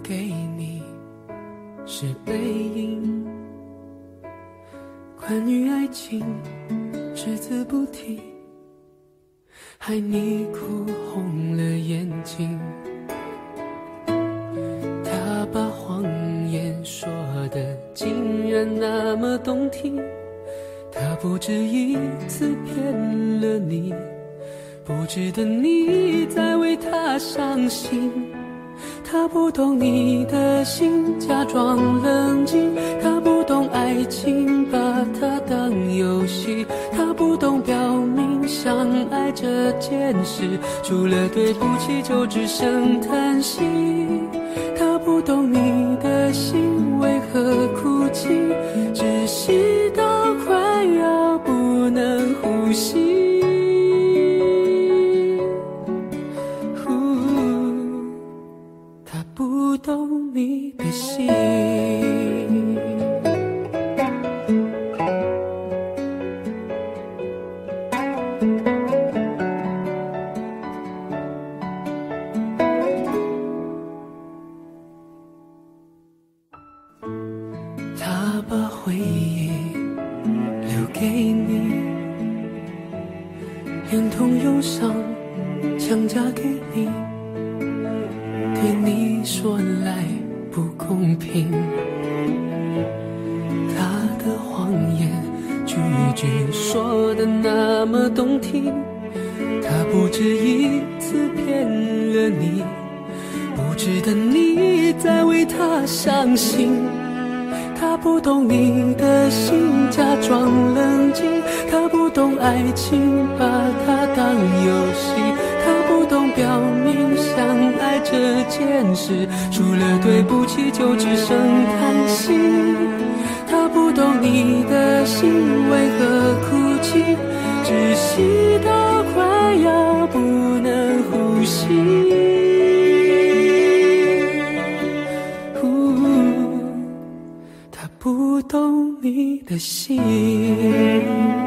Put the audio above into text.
给你是背影。关于爱情只字不提，害你哭红了眼睛。他把谎言说得竟然那么动听，他不止一次骗了你，不值得你再为他伤心。他不懂你的心，假装冷静。他不懂爱情，把它当游戏。他不懂表明相爱这件事，除了对不起就只剩叹息。他不懂你的心为何哭泣，窒息到快要不能呼吸。不懂你的心，他把回忆留给你，连同忧伤强加给你，对你说来不公平。他的谎言句句说得那么动听，他不止一次骗了你，不值得你再为他伤心。他不懂你的心，假装冷静。他不懂爱情，把它当游戏。他不懂表明相爱这件事，除了对不起就只剩叹息。他不懂你的心为何哭泣，窒息到快要不能呼吸。他不懂你的心。